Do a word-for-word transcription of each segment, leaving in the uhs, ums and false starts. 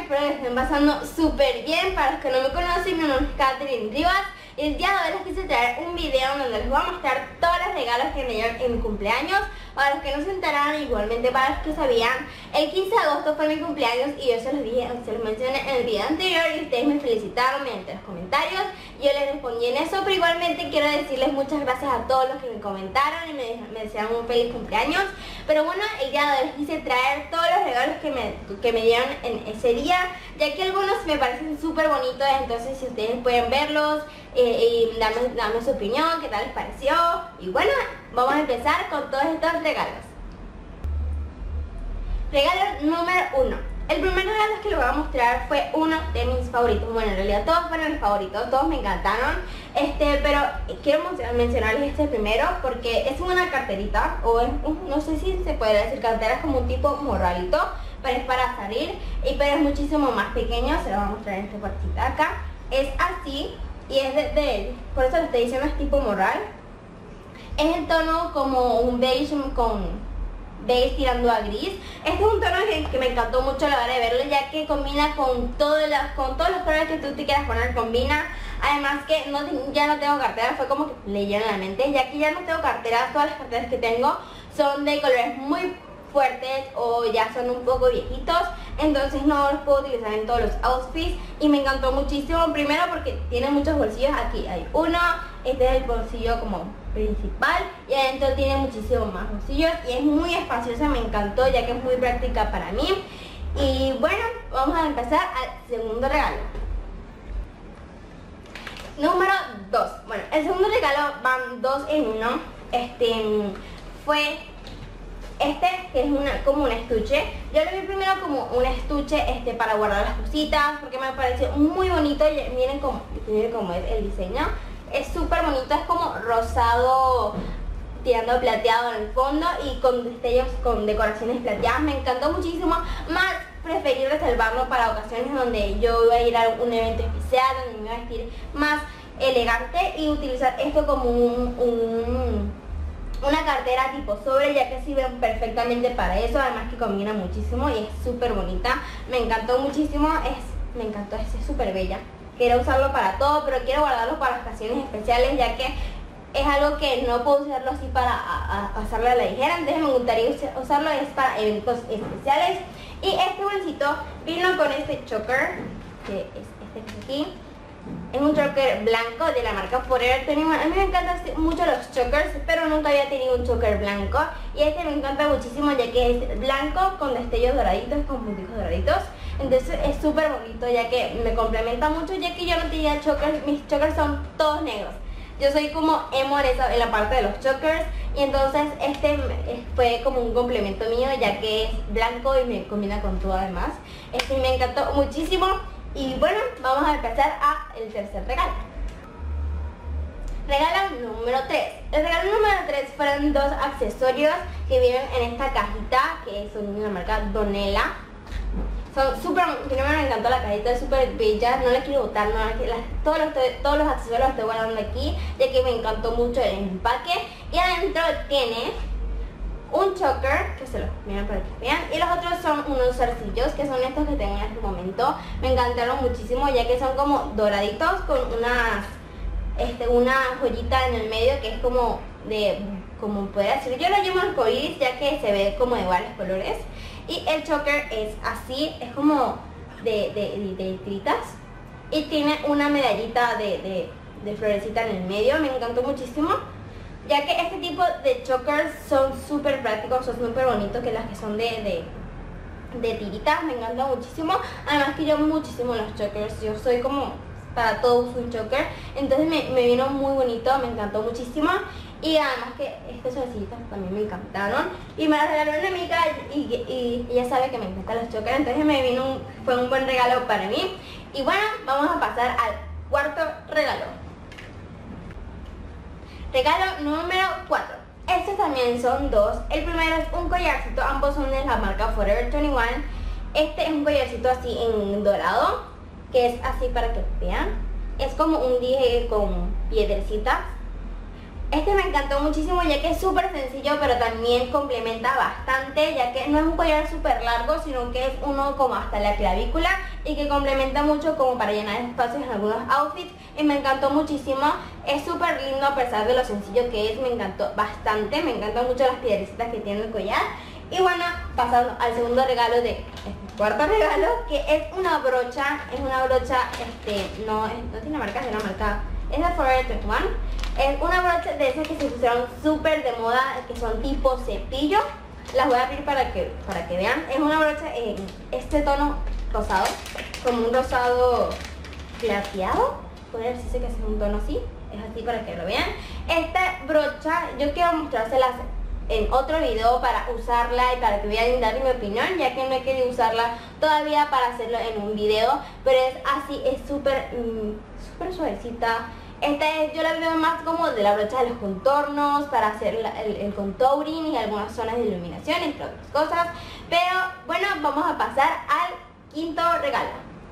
espero que estén pasando súper bien. Para los que no me conocen, mi nombre es Katherine Rivas. El día de hoy les quise traer un video donde les voy a mostrar todos los regalos que me dieron en mi cumpleaños. Para los que no se enteraron, igualmente para los que sabían, el quince de agosto fue mi cumpleaños y yo se los dije, se los mencioné en el video anterior y ustedes me felicitaron mediante los comentarios. Yo les respondí en eso, pero igualmente quiero decirles muchas gracias a todos los que me comentaron y me, me desearon un feliz cumpleaños. Pero bueno, el día de hoy les quise traer todos los regalos que me, que me dieron en ese día, ya que algunos me parecen súper bonitos, entonces si ustedes pueden verlos eh, y darme, darme su opinión, qué tal les pareció. Y bueno, vamos a empezar con todos estos regalos. Regalo número uno. El primer regalo que les voy a mostrar fue uno de mis favoritos. Bueno, en realidad todos fueron mis favoritos, todos me encantaron. Este, pero quiero mencionarles este primero porque es una carterita, o es, no sé si se puede decir cartera, es como un tipo morralito, pero es para salir, y pero es muchísimo más pequeño. Se lo voy a mostrar en esta partita acá. Es así, y es de, de por eso lo estoy diciendo, es tipo morral. Es el tono como un beige con beige tirando a gris. Este es un tono que, que me encantó mucho a la hora de verlo, ya que combina con, todo la, con todos los colores que tú te quieras poner, combina. Además que no, ya no tengo cartera, fue como que leyeron la mente, ya que ya no tengo cartera. Todas las carteras que tengo son de colores muy fuertes o ya son un poco viejitos, entonces no los puedo utilizar en todos los outfits. Y me encantó muchísimo, primero porque tiene muchos bolsillos. Aquí hay uno, este es el bolsillo como principal, y adentro tiene muchísimos más bolsillos y es muy espaciosa. Me encantó, ya que es muy práctica para mí. Y bueno, vamos a empezar al segundo regalo. Número dos. Bueno, el segundo regalo van dos en uno. Este fue este, que es una, como un estuche. Yo lo vi primero como un estuche este, para guardar las cositas, porque me pareció muy bonito. Y miren cómo, miren cómo es el diseño. Es súper bonito, es como rosado tirando plateado en el fondo y con destellos, con decoraciones plateadas. Me encantó muchísimo. Más preferí reservarlo para ocasiones donde yo iba a ir a un evento especial, donde me iba a vestir más elegante, y utilizar esto como un, un una cartera tipo sobre, ya que sirve perfectamente para eso. Además que combina muchísimo y es súper bonita. Me encantó muchísimo, es, me encantó, es súper bella. Quiero usarlo para todo, pero quiero guardarlo para ocasiones especiales, ya que es algo que no puedo usarlo así para a, a pasarlo a la ligera. Entonces me gustaría usarlo es para eventos especiales. Y este bolsito vino con este choker, que es este que es aquí. Es un choker blanco de la marca Forever veintiuno. A mí me encantan mucho los chokers, pero nunca había tenido un choker blanco. Y este me encanta muchísimo, ya que es blanco con destellos doraditos, con puntitos doraditos. Entonces es súper bonito, ya que me complementa mucho, ya que yo no tenía chokers. Mis chokers son todos negros. Yo soy como emo en la parte de los chokers, y entonces este fue como un complemento mío, ya que es blanco y me combina con todo además. Este me encantó muchísimo. Y bueno, vamos a empezar a el tercer regalo. Regalo número tres. El regalo número tres fueron dos accesorios que vienen en esta cajita, que son de la marca Donella. Son súper, primero me encantó la cajita, es súper bella, no la quiero botar, no, la, todos, los, todos los accesorios los estoy guardando aquí, ya que me encantó mucho el empaque. Y adentro tiene un choker, que se los miren para que vean, y los otros son unos zarcillos, que son estos que tengo en este momento. Me encantaron muchísimo, ya que son como doraditos con unas, este, una joyita en el medio que es como de, como poder decir, yo lo llamo arcoíris, ya que se ve como de varios colores. Y el choker es así, es como de, de, de, de tiritas, y tiene una medallita de, de, de florecita en el medio. Me encantó muchísimo, ya que este tipo de chokers son súper prácticos, son súper bonitos que las que son de, de, de tiritas. Me encanta muchísimo. Además que yo amo muchísimo los chokers, yo soy como para todo uso un choker, entonces me, me vino muy bonito, me encantó muchísimo. Y además que estas solecitas también me encantaron, y me las regaló una amiga, y, y, y ella sabe que me encantan los chokers, entonces me vino un, fue un buen regalo para mí. Y bueno, vamos a pasar al cuarto regalo. Regalo número cuatro. Estos también son dos. El primero es un collarcito, ambos son de la marca Forever veintiuno. Este es un collarcito así en dorado, que es así para que vean. Es como un dije con piedrecitas. Este me encantó muchísimo ya que es súper sencillo, pero también complementa bastante, ya que no es un collar súper largo, sino que es uno como hasta la clavícula y que complementa mucho como para llenar espacios en algunos outfits, y me encantó muchísimo. Es súper lindo a pesar de lo sencillo que es, me encantó bastante, me encantan mucho las piedrecitas que tiene el collar. Y bueno, pasando al segundo regalo de este cuarto regalo, que es una brocha, es una brocha, este, no, no tiene marca, es una marca, es de Forever veintiuno. Es una brocha de esas que se pusieron súper de moda, que son tipo cepillo. Las voy a abrir para que, para que vean. Es una brocha en este tono rosado, como un rosado plateado. Podría decirse que es un tono así, es así para que lo vean. Esta brocha yo quiero mostrárselas en otro video para usarla y para que vean y darle mi opinión, ya que no he querido usarla todavía para hacerlo en un video. Pero es así, es súper, mmm, súper suavecita. Esta es, yo la veo más como de la brocha de los contornos, para hacer la, el, el contouring y algunas zonas de iluminación, entre otras cosas. Pero bueno, vamos a pasar al quinto regalo.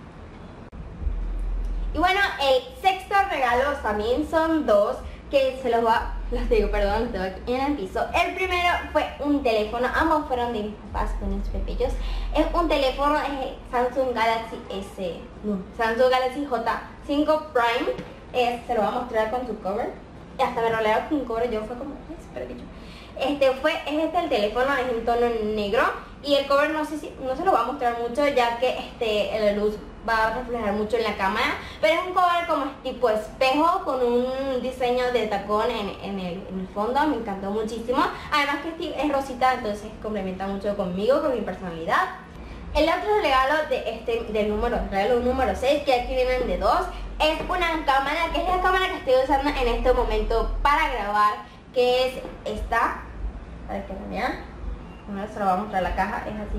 Y bueno, el sexto regalo también son dos, que se los voy a, los digo, perdón, los tengo aquí en el piso. El primero fue un teléfono, ambos fueron de mis papás con los pepillos. Es un teléfono, es el Samsung Galaxy S, no, Samsung Galaxy J cinco Prime. Es, se lo voy a mostrar con su cover. Y hasta me rolearon con un cover, yo fue como, espera que yo. Este fue, es este el teléfono, es en tono negro. Y el cover no sé si, no se lo voy a mostrar mucho, ya que este, la luz va a reflejar mucho en la cámara. Pero es un cover como tipo espejo, con un diseño de tacón en, en, el, en el fondo. Me encantó muchísimo. Además que es rosita, entonces complementa mucho conmigo, con mi personalidad. El otro regalo de este, del número, regalo número seis, que aquí vienen de dos, es una cámara, que es la cámara que estoy usando en este momento para grabar, que es esta, para que la vean. Ahora se lo voy a mostrar la caja, es así.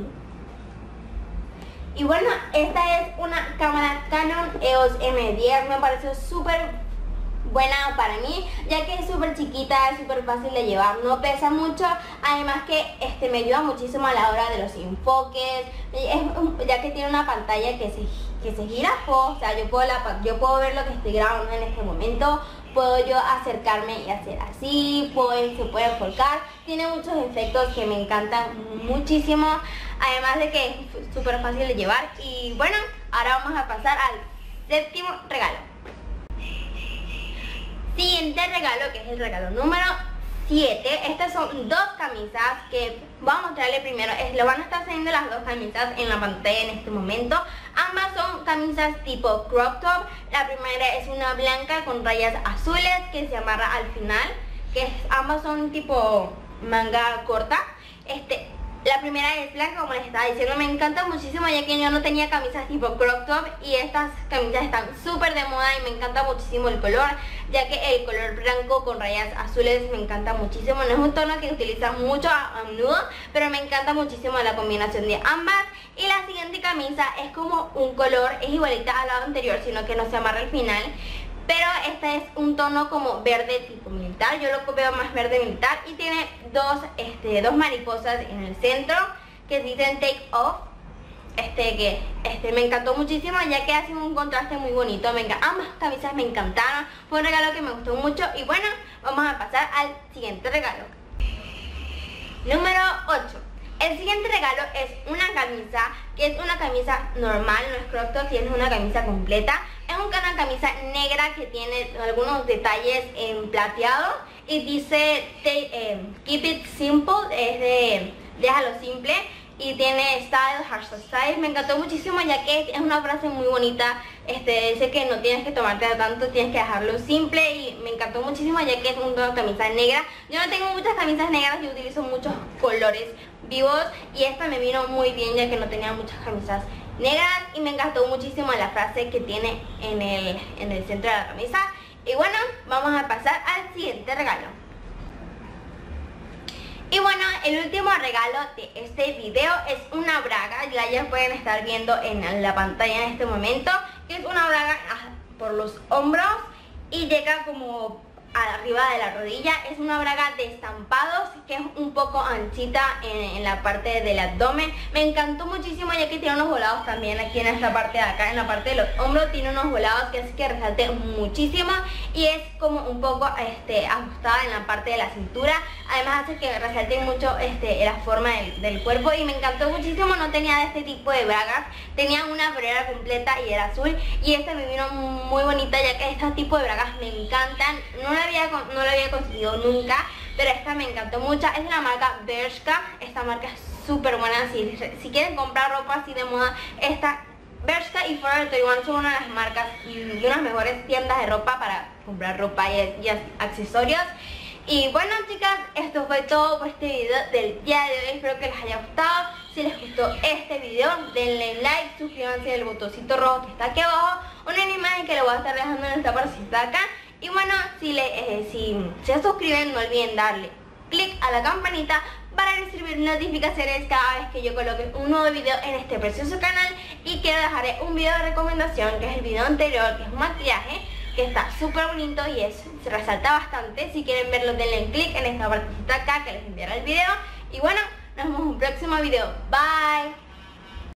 Y bueno, esta es una cámara Canon E O S M diez, me pareció súper buena para mí, ya que es súper chiquita, es súper fácil de llevar, no pesa mucho. Además que este me ayuda muchísimo a la hora de los enfoques, es, ya que tiene una pantalla que se, que se gira, puedo, o sea, yo puedo, la, yo puedo ver lo que estoy grabando en este momento, puedo yo acercarme y hacer así, puedo, se puede enfocar, tiene muchos efectos que me encantan muchísimo, además de que es súper fácil de llevar. Y bueno, ahora vamos a pasar al séptimo regalo. Siguiente regalo, que es el regalo número siete. Estas son dos camisas que voy a mostrarle primero. Es, lo van a estar saliendo las dos camisas en la pantalla en este momento. Ambas son camisas tipo crop top. La primera es una blanca con rayas azules que se amarra al final, que es, ambas son tipo manga corta. Este, la primera es blanca, como les estaba diciendo, me encanta muchísimo, ya que yo no tenía camisas tipo crop top y estas camisas están súper de moda y me encanta muchísimo el color, ya que el color blanco con rayas azules me encanta muchísimo. No es un tono que utilizan mucho a, a menudo, pero me encanta muchísimo la combinación de ambas. Y la siguiente camisa es como un color, es igualita al lado anterior, sino que no se amarra al final. Pero esta es un tono como verde tipo militar, yo lo veo más verde militar, y tiene dos, este, dos mariposas en el centro que dicen take off. Este que este me encantó muchísimo, ya que hace un contraste muy bonito. Me ambas camisas me encantaron, fue un regalo que me gustó mucho. Y bueno, vamos a pasar al siguiente regalo. Número ocho. El siguiente regalo es una camisa, que es una camisa normal, no es crop top, sino es una camisa completa. Es una camisa negra que tiene algunos detalles en plateado y dice eh, keep it simple, es de déjalo simple, y tiene style, hashtag style. Me encantó muchísimo, ya que es una frase muy bonita. Este dice que no tienes que tomarte tanto, tienes que dejarlo simple, y me encantó muchísimo, ya que es una camisa negra. Yo no tengo muchas camisas negras, yo utilizo muchos colores vivos, y esta me vino muy bien, ya que no tenía muchas camisas negras, y me encantó muchísimo la frase que tiene en el, en el centro de la camisa. Y bueno, vamos a pasar al siguiente regalo. Y bueno, el último regalo de este video es una braga, la ya pueden estar viendo en la pantalla en este momento, que es una braga por los hombros y llega como arriba de la rodilla. Es una braga de estampados que es un poco anchita en, en la parte del abdomen. Me encantó muchísimo ya que tiene unos volados también aquí en esta parte de acá, en la parte de los hombros tiene unos volados que hace que resalte muchísimo y es como un poco este, ajustada en la parte de la cintura. Además hace que resalte mucho este, la forma del, del cuerpo y me encantó muchísimo. No tenía de este tipo de bragas, tenía una pero era completa y era azul, y esta me vino muy bonita ya que este tipo de bragas me encantan. No la había, no la había conseguido nunca, pero esta me encantó mucho. Es de la marca Bershka. Esta marca es súper buena. Si, si quieren comprar ropa así de moda, esta Bershka y Forever veintiuno son una de las marcas y de unas mejores tiendas de ropa para comprar ropa y, y accesorios. Y bueno, chicas, esto fue todo por este video del día de hoy. Espero que les haya gustado. Si les gustó este video, denle like, suscríbanse al botoncito rojo que está aquí abajo, una imagen que le voy a estar dejando en esta partecita acá. Y bueno, si, le, eh, si se suscriben, no olviden darle click a la campanita para recibir notificaciones cada vez que yo coloque un nuevo video en este precioso canal. Y quiero dejaré un video de recomendación, que es el video anterior, que es un maquillaje que está súper bonito y es, se resalta bastante. Si quieren verlo, denle click en esta partecita acá que les enviará el video. Y bueno, nos vemos en un próximo video. Bye.